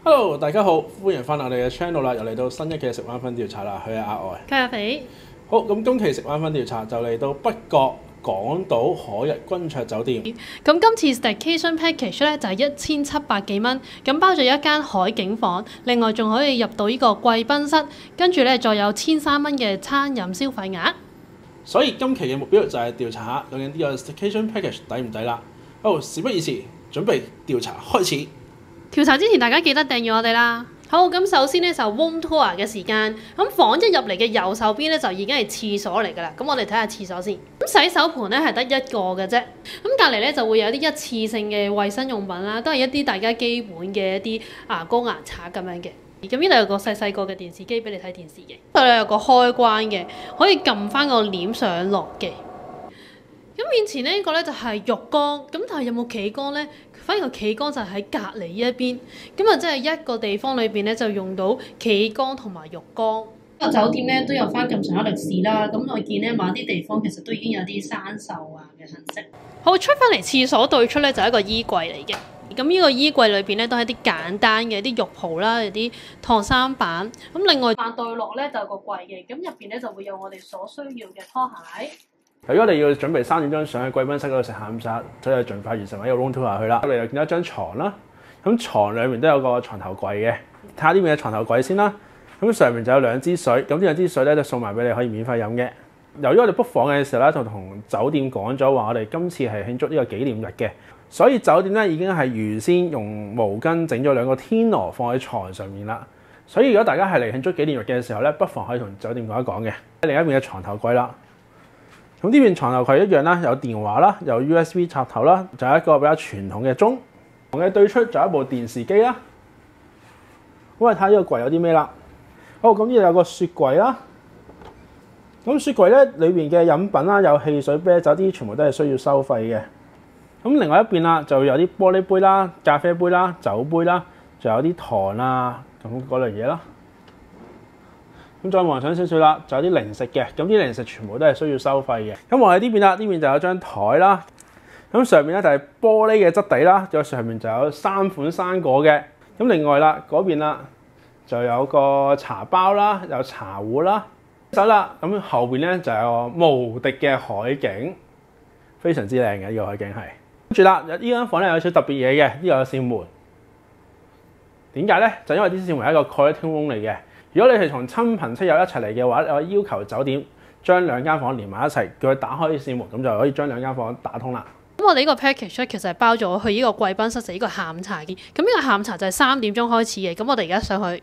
Hello， 大家好，歡迎翻我哋嘅 channel 啦，又嚟到新一期嘅食灣分調查啦，佢係阿外， 佢係肥。 好，咁今期食灣分調查就嚟到北角港島海逸君綽酒店。 咁今次 Staycation Package 咧就係1700幾蚊，咁包咗一間海景房，另外仲可以入到呢個貴賓室，跟住咧再有1300蚊嘅餐飲消費額。 所以今期嘅目標就係調查下究竟呢個 Staycation Package 抵唔抵啦。好，事不宜遲，準備調查開始。 調查之前，大家記得訂閱我哋啦。好，咁首先咧就 room tour 嘅時間，咁房一入嚟嘅右手邊咧就已經係廁所嚟㗎啦。咁我哋睇下廁所先。咁洗手盤咧係得一個嘅啫。咁隔離咧就會有啲一次性嘅衛生用品啦，都係一啲大家基本嘅一啲牙膏牙刷咁樣嘅。咁呢度有個細個嘅電視機俾你睇電視嘅。度有個開關嘅，可以撳翻個簾上落嘅。咁面前呢個咧就係浴缸，咁但係有冇企缸咧？反而個企缸就喺隔離呢一邊，咁啊即係一個地方裏邊咧就用到企缸同埋浴缸。個酒店咧都有翻咁上下歷史啦，咁我見咧某啲地方其實都已經有啲生鏽啊嘅痕跡。好，出翻嚟廁所對出咧就係一個衣櫃嚟嘅，咁呢個衣櫃裏邊咧都係啲簡單嘅啲浴袍啦，有啲燙衫板，咁另外對落咧就有個櫃嘅，咁入邊咧就會有我哋所需要嘅拖鞋。 如果你要準備3點鐘上去貴賓室嗰度食下午茶，所以盡快完成呢個 room tour 下去啦。我哋又見到一張床啦，咁床兩面都有個床頭櫃嘅，睇下呢邊嘅床頭櫃先啦。咁上面就有2支水，咁呢2支水咧就送埋俾你，可以免費飲嘅。由於我哋 book 房嘅時候咧，就同酒店講咗話，我哋今次係慶祝呢個紀念日嘅，所以酒店咧已經係預先用毛巾整咗2個天鵝放喺床上面啦。所以如果大家係嚟慶祝紀念日嘅時候咧，不妨可以同酒店講一講嘅。另一邊嘅床頭櫃啦。咁呢邊床頭櫃一樣啦，有電話啦，有 USB 插頭啦，就有一個比較傳統嘅鐘。房嘅對出就有一部電視機啦。咁我哋睇下呢個櫃有啲咩啦。好，咁呢度有個雪櫃啦。咁雪櫃咧裏邊嘅飲品啦，有汽水、啤酒啲，全部都係需要收費嘅。咁另外一邊啦，就有啲玻璃杯啦、咖啡杯啦、酒杯啦，仲有啲糖啊咁嗰類嘢啦。咁再望上少少啦，就有啲零食嘅，咁啲零食全部都係需要收費嘅。咁我喺呢邊啦，呢邊就有張台啦，咁上面咧就係玻璃嘅質地啦，再上面就有3款生果嘅。咁另外啦，嗰邊啦就有個茶包啦，有茶壺啦，走啦。咁後邊咧就有個無敵嘅海景，非常之靚嘅呢個海景係。跟住啦，呢間房咧有少少特別嘢嘅，呢度有扇門。點解咧？就因為啲扇門係一個 connecting room 嚟嘅。如果你係同親朋戚友一齊嚟嘅話，我要求酒店將2間房連埋一齊，叫佢打開啲扇門，咁就可以將2間房打通啦。 咁我哋呢個 package 咧，其實係包咗去呢個貴賓室食呢個下午茶嘅。咁呢個下午茶就係3點鐘開始嘅。咁我哋而家上去。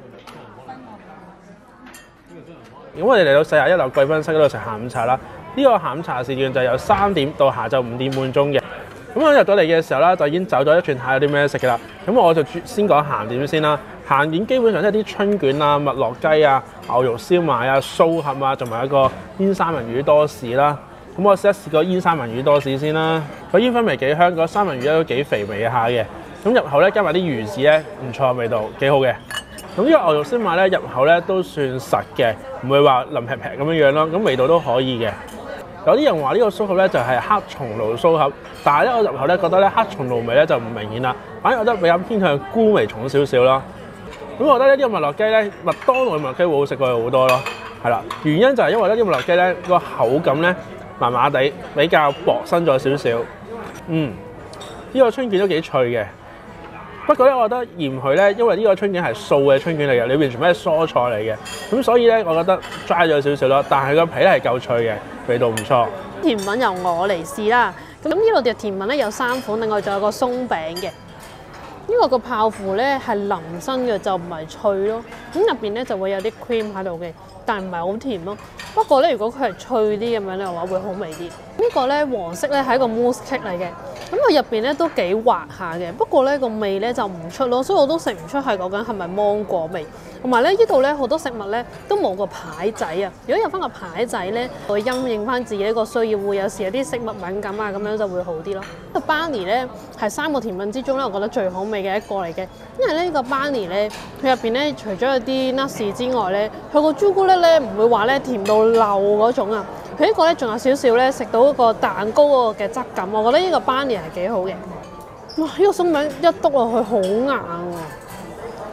咁我哋嚟到41樓貴賓室嗰度食下午茶啦。呢個下午茶時段就由3點到下晝5點半鐘嘅。咁我入到嚟嘅時候啦，就已經走咗一轉睇下有啲咩食嘅啦。咁我就先講鹹點先啦。鹹點基本上都係啲春卷啊、麥樂雞啊、牛肉燒賣啊、酥盒啊，同埋一個煙三文魚多士啦。咁我試個煙三文魚多士先啦。個煙燻味幾香，個三文魚都幾肥美下嘅。咁入口咧加埋啲魚子咧，唔錯味道，幾好嘅。咁呢個牛肉燒賣咧入口咧都算實嘅，唔會話腍劈劈咁樣樣咯。咁味道都可以嘅。有啲人話呢個酥盒咧就係黑松露酥盒，但係咧我入口咧覺得咧黑松露味咧就唔明顯啦，反而我覺得比較偏向菇味重少少咯。咁我覺得呢啲麥樂雞咧，麥當勞嘅麥樂雞會好食過佢好多咯，係啦。原因就係因為呢啲麥樂雞咧個口感咧麻麻地，比較薄身咗少少。呢個春卷都幾脆嘅。不過咧，我覺得嫌佢咧，因為呢個春卷係素嘅春卷嚟嘅，裏邊全部係蔬菜嚟嘅，咁所以咧，我覺得 dry 咗少少咯。但係個皮咧係夠脆嘅，味道唔錯。 甜品由我嚟試啦。咁呢度嘅甜品咧有3款，另外仲有個鬆餅嘅。呢個泡芙咧係腍身嘅，就唔係脆咯。咁入邊咧就會有啲 cream 喺度嘅，但唔係好甜咯。不過咧，如果佢係脆啲咁樣嘅話，會好味啲。呢個咧黃色咧係一個 mousse cake 嚟嘅，咁佢入邊咧都幾滑下嘅。不過咧個味咧就唔出咯，所以我都食唔出係講緊係咪芒果味。同埋咧呢度咧好多食物咧都冇個牌仔啊。如果有翻個牌仔咧，會因應翻自己一個需要，會有時有啲食物敏感啊，咁樣就會好啲咯。個 Barney 咧係3個甜品之中咧，我覺得最好味嘅一個嚟嘅，因為咧呢個 Barney 咧佢入邊咧除咗有啲 nuts 之外咧，佢個朱古力咧唔會話咧甜到漏嗰種啊。佢呢個咧仲有少少咧食到嗰個蛋糕嗰個嘅質感，我覺得呢個 Barney 係幾好嘅。哇！呢個鬆餅一篤落去好硬喎。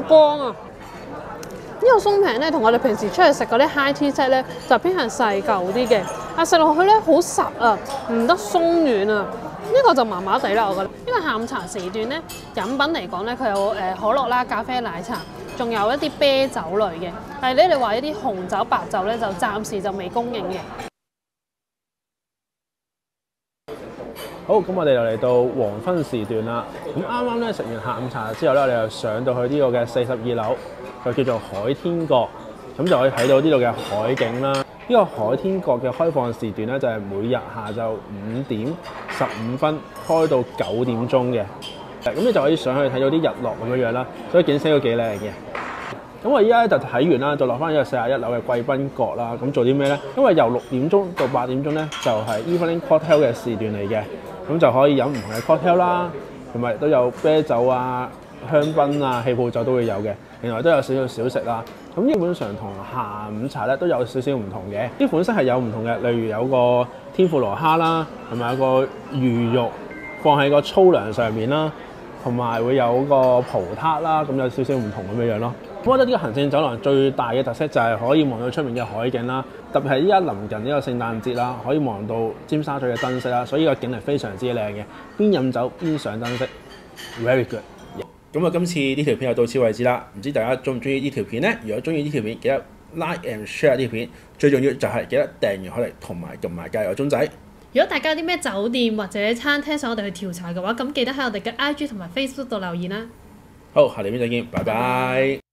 光啊！呢個鬆餅咧，同我哋平時出去食嗰啲 high tea set 咧，就偏向細嚿啲嘅。食落去咧好實啊，唔得鬆軟啊。呢個就麻麻地啦，我覺得。呢個下午茶時段咧，飲品嚟講咧，佢有可樂啦、咖啡、奶茶，仲有一啲啤酒類嘅。但係咧，你話一啲紅酒、白酒咧，就暫時就未供應嘅。 好，咁我哋又嚟到黃昏時段啦。咁啱啱咧食完下午茶之後咧，我哋又上到去呢個嘅42樓，就叫做海天閣。咁就可以睇到呢度嘅海景啦。呢個海天閣嘅開放時段咧，就係每日下晝5:15開到9點鐘嘅。咁你就可以上去睇到啲日落咁樣啦，所以景色都幾靚嘅。咁我依家就睇完啦，就落翻呢個41樓嘅貴賓閣啦。咁做啲咩咧？因為由6點鐘到8點鐘咧，就係 evening cocktail 嘅時段嚟嘅。咁就可以飲唔同嘅 cocktail 啦，同埋都有啤酒啊、香檳啊、氣泡酒都會有嘅。另外都有少少小食啦。咁基本上同下午茶咧都有少少唔同嘅，啲款式係有唔同嘅。例如有個天婦羅蝦啦，同埋有個魚肉放喺個粗糧上面啦，同埋會有個葡撻啦，咁有少少唔同咁樣咯。我覺得呢個行政走廊最大嘅特色就係可以望到出面嘅海景啦，特別係依家臨近呢個聖誕節啦，可以望到尖沙咀嘅燈飾啦，所以個景係非常之靚嘅。邊飲酒邊上燈飾 ，very good。咁啊，今次呢條片就到此為止啦。唔知大家中唔中意呢條片呢？如果中意呢條片，記得 like and share 呢條片。最重要就係記得訂閱開嚟，同埋撳埋隔離個鐘仔。 如果大家有啲咩酒店或者餐廳想我哋去調查嘅話，咁記得喺我哋嘅 IG 同埋 Facebook 度留言啦。 好，下條片再見，拜拜。